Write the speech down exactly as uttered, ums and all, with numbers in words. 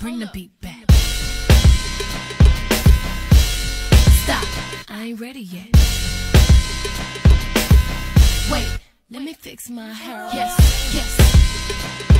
bring the beat back. Stop, I ain't ready yet. Wait, let me fix my hair. Yes, yes.